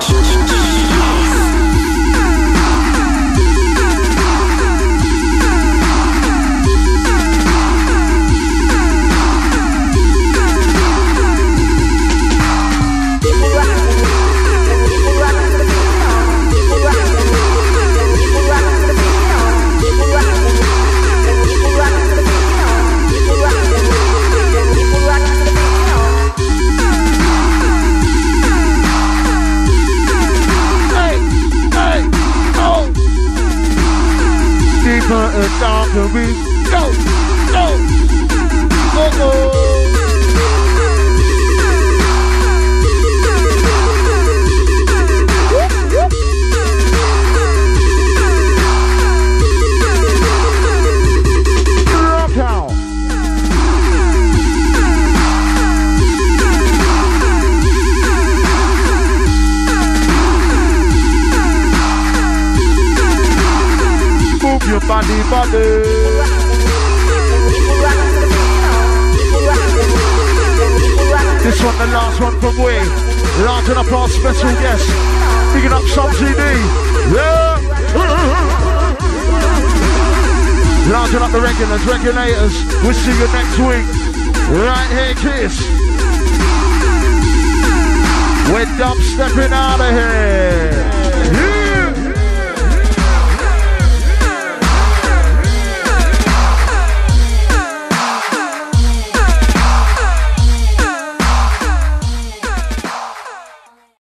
Darker we go, go, oh. Rock out. Move your body. This one, the last one from we. Larging up our special guest. Picking up some CD. Yeah. Larging up the regulators. We'll see you next week. Right here, Kiss. We're dubstepping out of here.